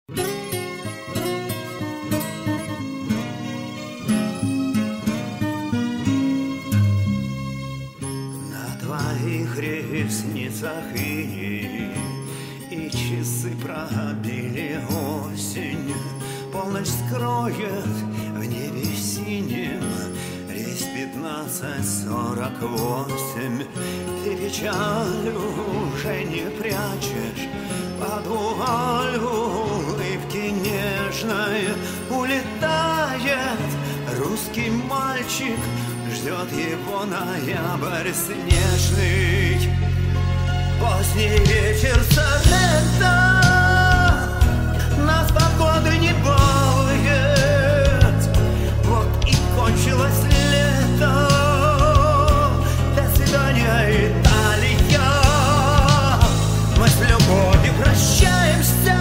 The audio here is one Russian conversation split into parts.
Ресницах и часы пробили осень. Полночь скроет в небе синим рейс 15:48. Ты печаль уже не прячешь под вуаль улыбки нежной. Улетает русский мальчик, ждет его ноябрь снежный. Поздний вечер Сорренто нас погода не балует. Вот и кончилось лето. До свидания, Италия. Мы с любовью прощаемся.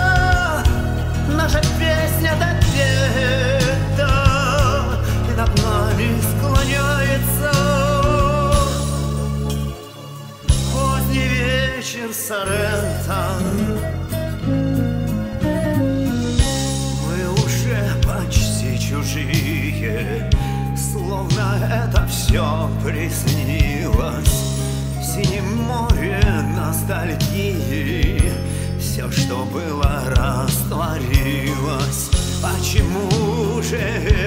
Наша песня допета, и над нами склоняется поздний вечер Сорренто. Мы уже почти чужие, словно это все приснилось. В синем море ностальгии все, что было, растворилось. Почему же